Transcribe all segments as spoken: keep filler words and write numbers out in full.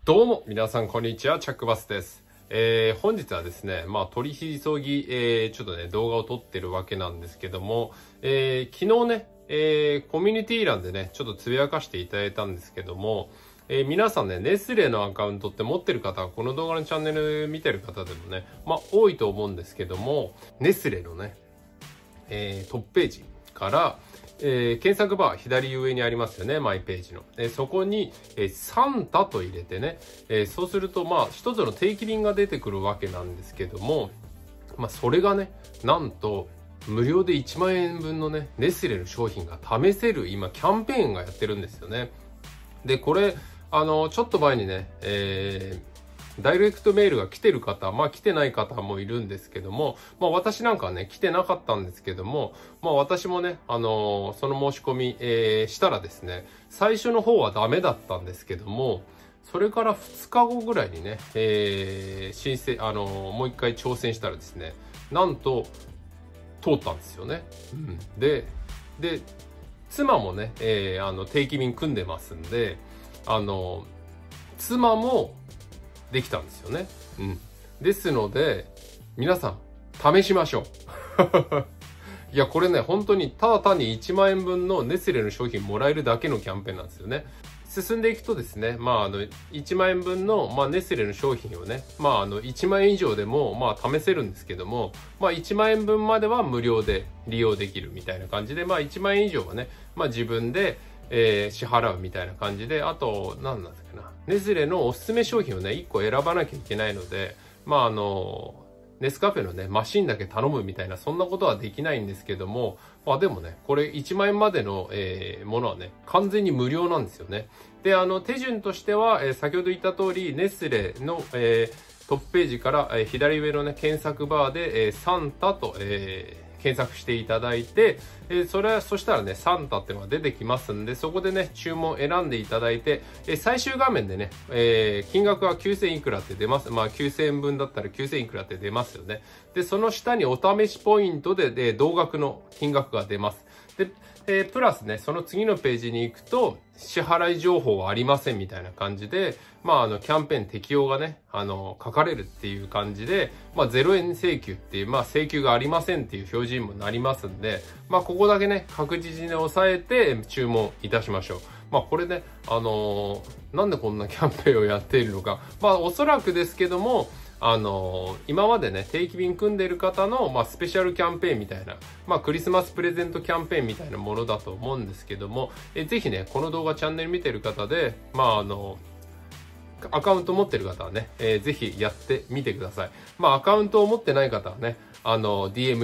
どうも皆さんこんにちは、チャックバスです。えー、本日はですね、まあ取り急ぎ、えー、ちょっとね動画を撮ってるわけなんですけども、えー、昨日ね、えー、コミュニティ欄でねちょっとつぶやかしていただいたんですけども、えー、皆さんねネスレのアカウントって持ってる方はこの動画のチャンネル見てる方でもねまあ多いと思うんですけども、ネスレのね、えー、トップページからえー、検索バー左上にありますよね、マイページの。えー、そこに、えー、サンタと入れてね、えー、そうすると、まあ、一つの定期便が出てくるわけなんですけども、まあ、それがね、なんと、無料でいちまんえんぶんのね、ネスレの商品が試せる、今、キャンペーンがやってるんですよね。で、これ、あの、ちょっと前にね、えー、ダイレクトメールが来てる方、まあ来てない方もいるんですけども、まあ私なんかはね、来てなかったんですけども、まあ私もね、あのー、その申し込み、えー、したらですね、最初の方はダメだったんですけども、それからふつかごぐらいにね、えー、申請、あのー、もう一回挑戦したらですね、なんと、通ったんですよね。うん、で、で、妻もね、えー、あの、定期便組んでますんで、あのー、妻も、できたんですよね。うん。ですので、皆さん、試しましょう。いや、これね、本当にただ単にいちまんえんぶんのネスレの商品もらえるだけのキャンペーンなんですよね。進んでいくとですね、まあ、あの、いちまんえんぶんの、まあ、ネスレの商品をね、まあ、あの、いちまんえん以上でも、まあ、試せるんですけども、まあ、いちまんえんぶんまでは無料で利用できるみたいな感じで、まあ、いちまんえん以上はね、まあ、自分で、えー、支払うみたいな感じで、あと、何なんだっけな。ネスレのおすすめ商品をね、いっこ選ばなきゃいけないので、まあ、あの、ネスカフェのね、マシンだけ頼むみたいな、そんなことはできないんですけども、まあでもね、これいちまんえんまでの、えー、ものはね、完全に無料なんですよね。で、あの、手順としては、えー、先ほど言った通り、ネスレの、えー、トップページから、えー、左上のね、検索バーで、えー、サンタと、えー検索していただいて、えー、それは、そしたらね、サンタっていうのが出てきますんで、そこでね、注文選んでいただいて、えー、最終画面でね、えー、金額はきゅうせんいくらって出ます。まあ、きゅうせんえんぶんだったらきゅうせんいくらって出ますよね。で、その下にお試しポイントで、で同額の金額が出ます。で、えー、プラスね、その次のページに行くと、支払い情報はありませんみたいな感じで、まあ、あの、キャンペーン適用がね、あの、書かれるっていう感じで、まあ、ゼロえん請求っていう、まあ、請求がありませんっていう表示にもなりますんで、まあ、ここだけね、確実に押さえて注文いたしましょう。まあ、これね、あのー、なんでこんなキャンペーンをやっているのか。まあ、おそらくですけども、あのー、今までね、定期便組んでる方の、まあ、スペシャルキャンペーンみたいな、まあ、クリスマスプレゼントキャンペーンみたいなものだと思うんですけども、えぜひね、この動画チャンネル見てる方で、まあ、あのー、アカウント持ってる方はね、えー、ぜひやってみてください。まあ、アカウントを持ってない方はね、あの、ディーエム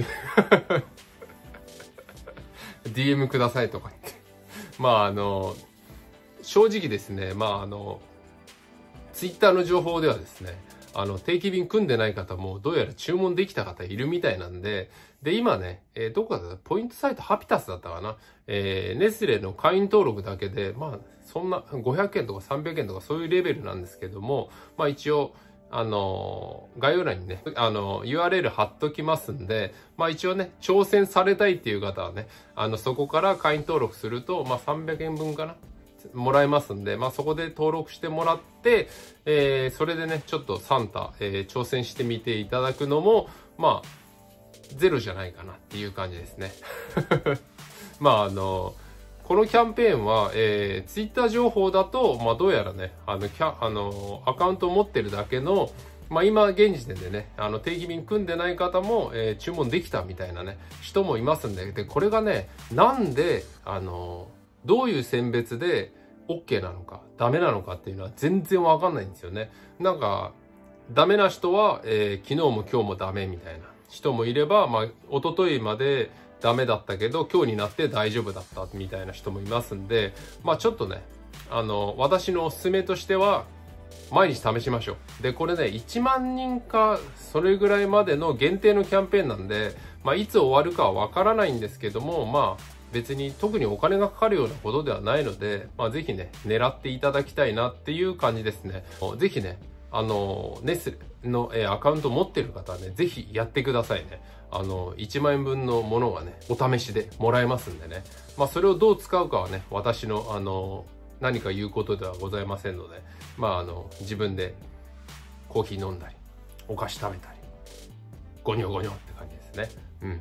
ディーエム くださいとか言って。まあ、あの、正直ですね、まあ、あの、ツイッターの情報ではですね、あの、定期便組んでない方もどうやら注文できた方いるみたいなんで、で、今ね、えー、どこかだポイントサイトハピタスだったかな、えー、ネスレの会員登録だけで、まあ、そんなごひゃくえんとかさんびゃくえんとかそういうレベルなんですけども、まあ一応、あのー、概要欄にね、あのー、ユーアールエル 貼っときますんで、まあ一応ね、挑戦されたいっていう方はね、あの、そこから会員登録すると、まあさんびゃくえんぶんかなもらえますんで、まあそこで登録してもらって、えー、それでね、ちょっとサンタ、えー、挑戦してみていただくのも、まあ、ゼロじゃないかなっていう感じですね。まああの、このキャンペーンは、えー、ツイッター情報だと、まあどうやらね、あの、キャ、あの、アカウントを持ってるだけの、まあ今現時点でね、あの定期便組んでない方も、えー、注文できたみたいなね、人もいますんで、で、これがね、なんで、あの、どういう選別で OK なのか、ダメなのかっていうのは全然わかんないんですよね。なんか、ダメな人は、えー、昨日も今日もダメみたいな人もいれば、まあ、一昨日までダメだったけど、今日になって大丈夫だったみたいな人もいますんで、まあちょっとね、あの、私のおすすめとしては、毎日試しましょう。で、これね、いちまんにんか、それぐらいまでの限定のキャンペーンなんで、まあいつ終わるかはわからないんですけども、まあ、別に特にお金がかかるようなことではないので、まあぜひね、狙っていただきたいなっていう感じですね。ぜひね、あの、ネスレの、えー、アカウント持ってる方はね、ぜひやってくださいね。あの、いちまんえんぶんのものがね、お試しでもらえますんでね。まあそれをどう使うかはね、私の、あの、 何か言うことではございませんので、まああの自分でコーヒー飲んだりお菓子食べたりゴニョゴニョって感じですね。うん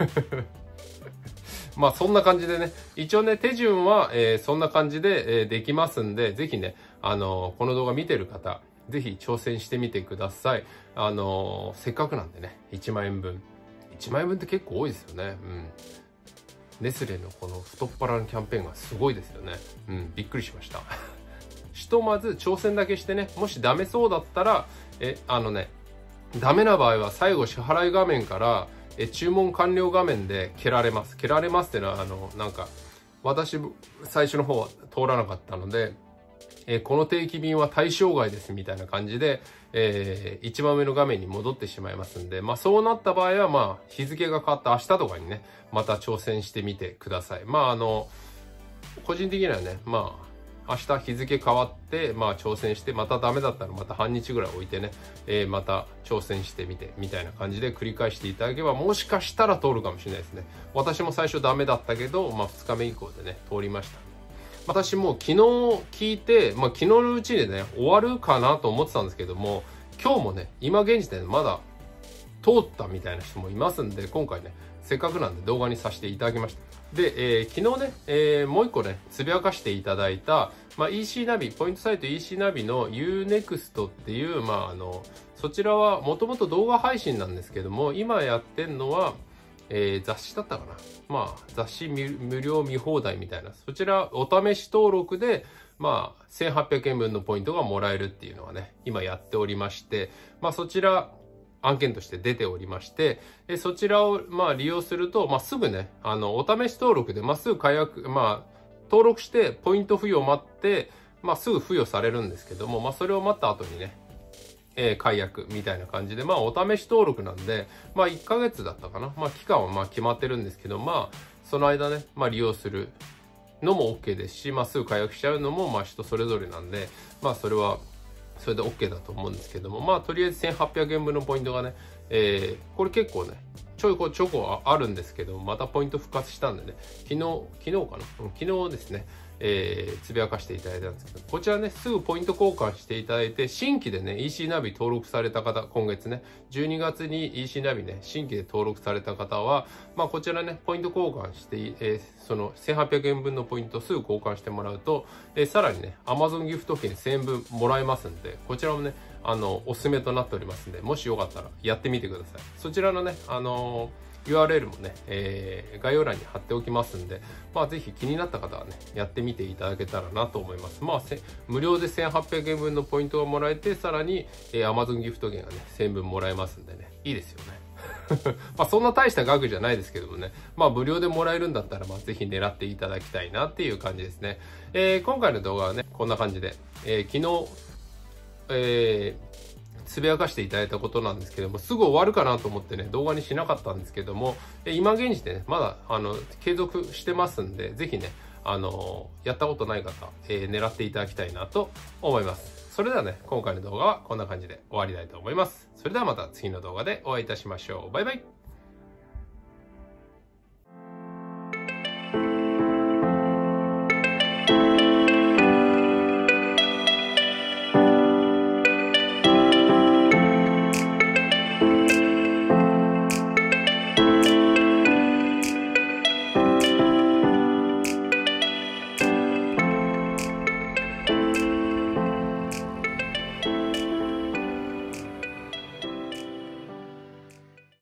まあそんな感じでね、一応ね手順は、えー、そんな感じで、えー、できますんで、ぜひね、あのー、この動画見てる方ぜひ挑戦してみてください。あのー、せっかくなんでね、いちまんえんぶんいちまんえんぶんって結構多いですよね。うん、ネスレのこの太っ腹のキャンペーンがすごいですよね。うん、びっくりしましたひとまず挑戦だけしてね、もしダメそうだったらえあのねダメな場合は最後支払い画面からえ注文完了画面で蹴られます。蹴られますっていうのは、あのなんか私最初の方は通らなかったので、えこの定期便は対象外ですみたいな感じで、えー、一番上の画面に戻ってしまいますんで、まあそうなった場合は、まあ日付が変わった明日とかにね、また挑戦してみてください。まああの個人的にはね、まあ明日日付変わって、まあ挑戦して、またダメだったらまた半日ぐらい置いてね、えー、また挑戦してみて、みたいな感じで繰り返していただければ、もしかしたら通るかもしれないですね。私も最初ダメだったけど、まあふつかめ以降でね、通りました。私も昨日聞いて、まあ昨日のうちにね、終わるかなと思ってたんですけども、今日もね、今現時点でまだ通ったみたいな人もいますんで、今回ね、せっかくなんで動画にさせていただきました。で、えー、昨日ね、えー、もう一個ね、つぶやかしていただいた、まあ、イーシー ナビ、ポイントサイト イーシー ナビの ユーネクスト っていう、まあ、あの、そちらはもともと動画配信なんですけども、今やってんのは、えー、雑誌だったかな。まあ、雑誌無料見放題みたいな、そちらお試し登録で、まあ、せんはっぴゃくえんぶんのポイントがもらえるっていうのはね、今やっておりまして、まあ、そちら、案件として出ておりまして、えそちらをまあ利用すると、まあ、すぐね、あの、お試し登録で、まあ、すぐ解約、まあ、登録してポイント付与を待って、まあ、すぐ付与されるんですけども、まあ、それを待った後にね、えー、解約みたいな感じで、まあ、お試し登録なんで、まあ、いっかげつだったかな。まあ、期間はまあ決まってるんですけど、まあ、その間ね、まあ、利用するのも OK ですし、まあ、すぐ解約しちゃうのも、まあ、人それぞれなんで、まあ、それは、それで OK だと思うんですけども、まあ、とりあえずせんはっぴゃくえんぶんのポイントがね、えー、これ結構ね、ちょいこちょこあるんですけど、またポイント復活したんでね、昨日、昨日かな、うん、昨日ですね、えー、つぶやかしていただいたんですけど、こちらね、すぐポイント交換していただいて、新規でね、イーシー ナビ登録された方、今月ね、じゅうにがつに イーシー ナビね、新規で登録された方は、まあ、こちらね、ポイント交換して、えー、そのせんはっぴゃくえんぶんのポイントをすぐ交換してもらうと、えー、さらにね、Amazon ギフト券せんえんぶんもらえますんで、こちらもね、あの、おすすめとなっておりますんで、もしよかったらやってみてください。そちらのね、あのーユーアールエル もね、えー、概要欄に貼っておきますんで、まあぜひ気になった方はね、やってみていただけたらなと思います。まあ無料でせんはっぴゃくえんぶんのポイントがもらえて、さらに、えー、Amazon ギフト券がね、せんえんぶんもらえますんでね、いいですよね。まあそんな大した額じゃないですけどもね、まあ無料でもらえるんだったら、まあぜひ狙っていただきたいなっていう感じですね。えー、今回の動画はね、こんな感じで、えー、昨日、えーつぶやかしていただいたことなんですけども、すぐ終わるかなと思ってね、動画にしなかったんですけども、今現時点ね、まだ、あの、継続してますんで、ぜひね、あの、やったことない方、えー、狙っていただきたいなと思います。それではね、今回の動画はこんな感じで終わりたいと思います。それではまた次の動画でお会いいたしましょう。バイバイ。